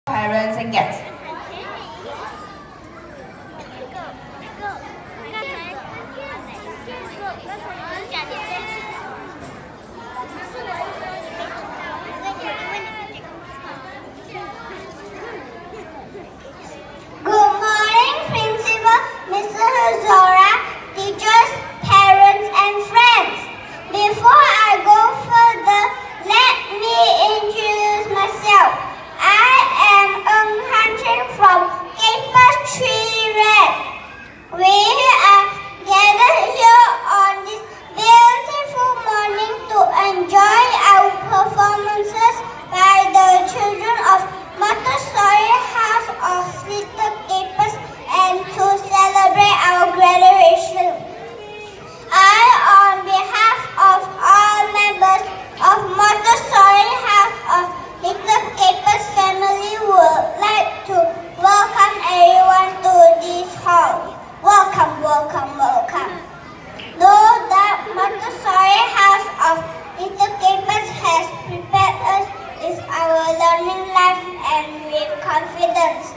parents and guests. Good morning, Principal, Mr. Zora, teachers, parents, and friends. Before I go further, let me introduce myself. I am Han Chen from Campus 3 Red. We are gathered here on this beautiful morning to enjoy our performances by the children of Montessori House of Little Capers and to celebrate our graduation. I, on behalf of all members of Montessori House of Little Capers family, would like to welcome everyone to this hall. Welcome, welcome, welcome. Know that Montessori House of Little Capers has prepared us with our learning life and with confidence.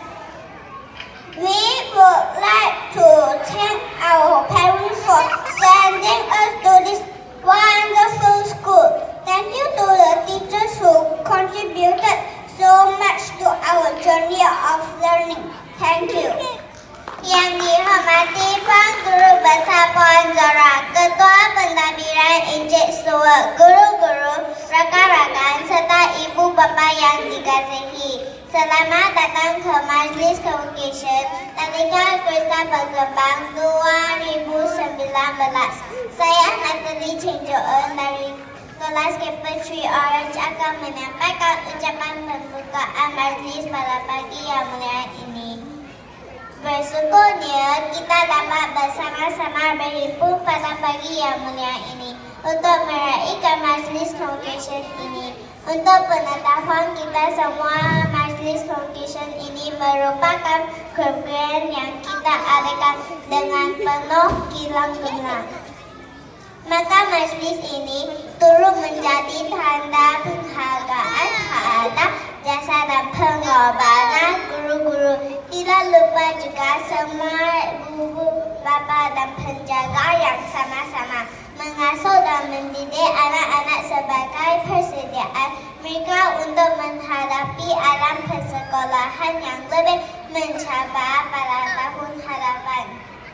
We would like to thank our parents for sending us to this wonderful school. Thank you to the teachers who contributed so much to our journey of learning. Thank you. Yang dihormati Puan Guru Besar Puan Zora, Ketua Pentadbiran Encik Stewart, guru-guru, rakan-rakan serta ibu bapa yang dikasihi. Selamat datang ke Majlis Convocation Tadika Kristal Berkembang 2019. Saya Natalie Chen Joon dari kelas Campus 3 Orange akan menyampaikan ucapan pembukaan majlis pada pagi yang mulia ini. Bersyukurnya kita dapat bersama-sama berhimpun pada pagi yang mulia ini untuk meraihkan majlis convocation ini. Untuk pengetahuan kita semua, majlis convocation ini merupakan program yang kita adakan dengan penuh kilang gemilang. Maka majlis ini turut menjadi tanda penghargaan terhadap jasa dan pengorbanan guru-guru. Tidak lupa juga semua ibu, bapa dan penjaga yang sama-sama mengasuh dan mendidik anak-anak sebagai persediaan mereka untuk menghadapi alam persekolahan yang lebih mencabar pada tahun hadapan.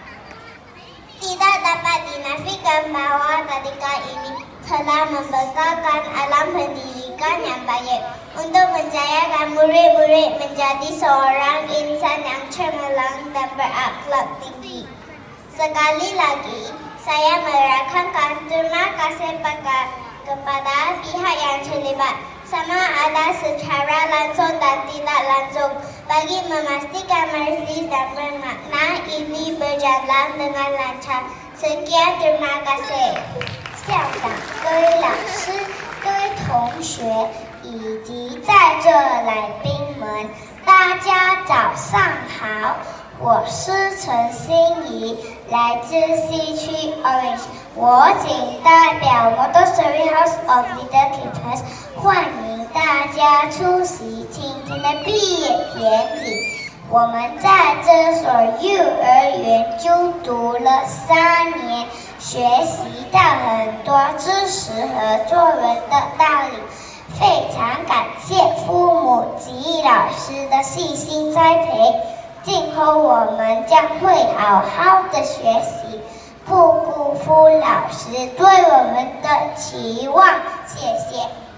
Tidak dapat dinafikan bahawa tadika ini telah membekalkan alam pendidikan yang baik untuk menjayakan murid-murid menjadi seorang insan yang cemerlang dan berakhlak tinggi. Sekali lagi, saya merakamkan terima kasih kepada pihak yang terlibat, sama ada secara langsung dan tidak langsung, bagi memastikan majlis dan bermakna ini berjalan dengan lancar. Sekian, terima kasih. 校长、各位老师、各位同学以及在座来宾们，大家早上好！我是陈欣怡，来自西区 Orange。我谨代表 Montessori House of Little Capers 欢迎大家出席今天的毕业典礼。我们在这所幼儿园就读了3年，学习到很多知识和做人的道理。非常感谢父母及老师的细心栽培，今后我们将会好好的学习，不辜负老师对我们的期望。谢谢。